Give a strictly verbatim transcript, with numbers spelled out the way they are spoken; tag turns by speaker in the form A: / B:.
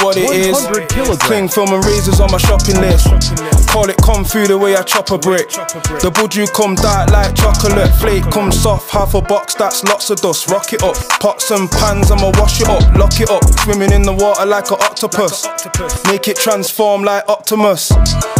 A: what it is. Cling film and razors on my shopping list. Call it come through the way I chop a brick. The buju come dark like chocolate. Flake come soft, half a box, that's lots of dust. Rock it up, pots and pans, I'ma wash it up. Lock it up, swimming in the water like an octopus. Make it transform like Optimus.